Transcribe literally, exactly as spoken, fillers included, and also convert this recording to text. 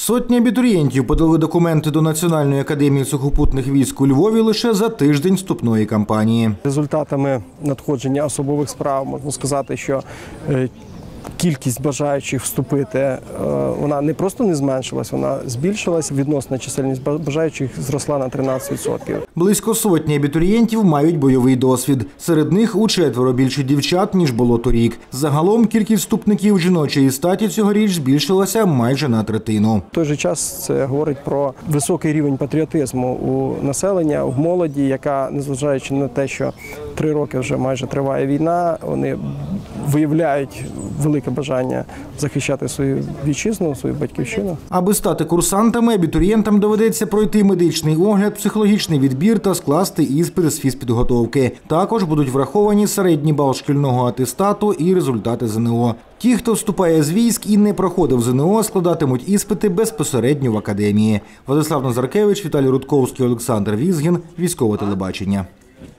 Сотні абітурієнтів подали документи до Національної академії сухопутних військ у Львові лише за тиждень вступної кампанії. Результатами надходження особових справ можна сказати, що кількість бажаючих вступити, вона не просто не зменшилась, вона збільшилась. Відносна чисельність бажаючих зросла на тринадцять відсотків. Близько сотні абітурієнтів мають бойовий досвід. Серед них учетверо більше дівчат, ніж було торік. Загалом кількість вступників жіночої статі цьогоріч збільшилася майже на третину. В той же час це говорить про високий рівень патріотизму у населення, в молоді, яка, незважаючи на те, що три роки вже майже триває війна, вони виявляють велике бажання захищати свою вітчизну, свою батьківщину. Аби стати курсантами, абітурієнтам доведеться пройти медичний огляд, психологічний відбір та скласти іспит з фізпідготовки. Також будуть враховані середній бал шкільного атестату і результати ЗНО. Ті, хто вступає з військ і не проходив ЗНО, складатимуть іспити безпосередньо в академії. Владислав Назаркевич, Віталій Рудковський, Олександр Візгін. Військове телебачення.